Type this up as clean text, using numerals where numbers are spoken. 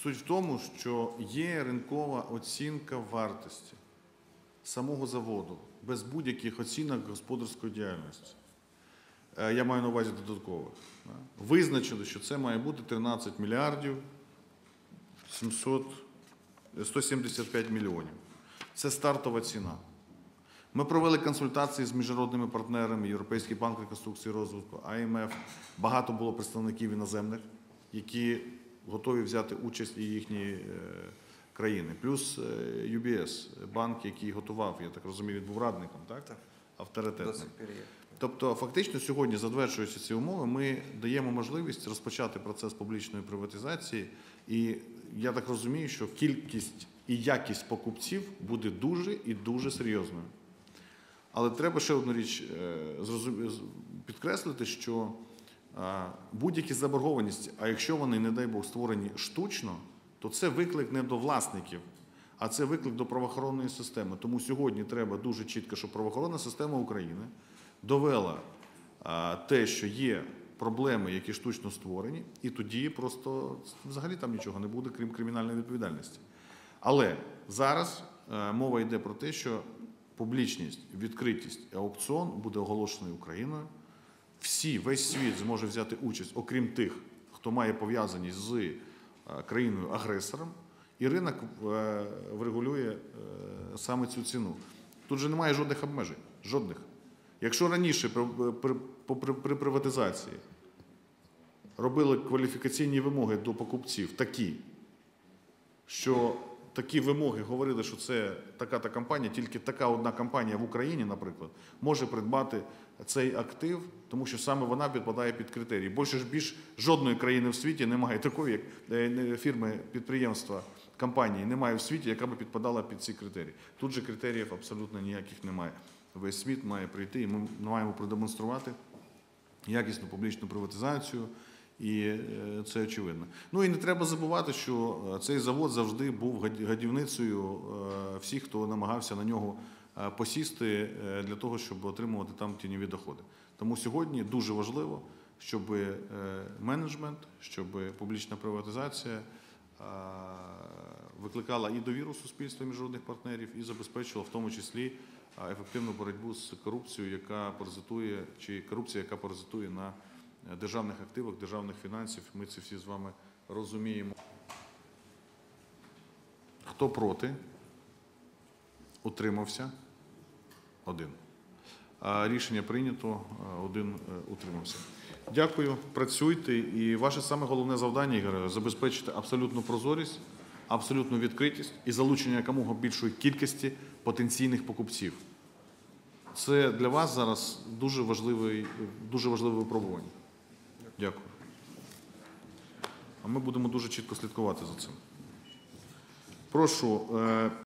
Суть в тому, що є ринкова оцінка вартості самого заводу, без будь-яких оцінок господарської діяльності. Я маю на увазі додаткових. Визначили, що це має бути 13 мільярдів 175 мільйонів. Це стартова ціна. Ми провели консультації з міжнародними партнерами, Європейський банк реконструкції і розвитку, АМФ. Багато було представників іноземних, які готові взяти участь і їхні країни. Плюс UBS, банк, який готував, я так розумію, він був радником, так? Авторитетним. Тобто, фактично, сьогодні, затверджуючи ці умови, ми даємо можливість розпочати процес публічної приватизації. І я так розумію, що кількість і якість покупців буде дуже і дуже серйозною. Але треба ще одну річ підкреслити, що будь-які заборгованості, а якщо вони, не дай Бог, створені штучно, то це виклик не до власників, а це виклик до правоохоронної системи. Тому сьогодні треба дуже чітко, щоб правоохоронна система України довела те, що є проблеми, які штучно створені, і тоді просто взагалі там нічого не буде, крім кримінальної відповідальності. Але зараз мова йде про те, що публічність, відкритість і аукціон буде оголошений Україною. Весь світ зможе взяти участь, окрім тих, хто має пов'язаність з країною-агресором, і ринок врегулює саме цю ціну. Тут же немає жодних обмежень, жодних. Якщо раніше при приватизації робили кваліфікаційні вимоги до покупців такі, що такі вимоги говорили, що це така-та компанія, тільки така одна компанія в Україні, наприклад, може придбати цей актив, тому що саме вона підпадає під критерії. Більш жодної країни в світі немає такої, як фірми, підприємства, компанії немає в світі, яка би підпадала під ці критерії. Тут же критеріїв абсолютно ніяких немає. Весь світ має прийти, і ми маємо продемонструвати якісну публічну приватизацію, і це очевидно. Ну і не треба забувати, що цей завод завжди був годівницею всіх, хто намагався на нього посісти для того, щоб отримувати там тіньові доходи. Тому сьогодні дуже важливо, щоб менеджмент, щоб публічна приватизація викликала і довіру суспільства, і міжнародних партнерів, і забезпечувала в тому числі ефективну боротьбу з корупцією, яка паразитує на державних активах, державних фінансів. Ми це всі з вами розуміємо. Хто проти? Утримався? 1. Рішення прийнято, 1 утримався. Дякую, працюйте. І ваше саме головне завдання, Ігоре, забезпечити абсолютну прозорість, абсолютну відкритість і залучення якомога більшої кількості потенційних покупців. Це для вас зараз дуже важливе випробування. Дякую. А ми будемо дуже чітко слідкувати за цим. Прошу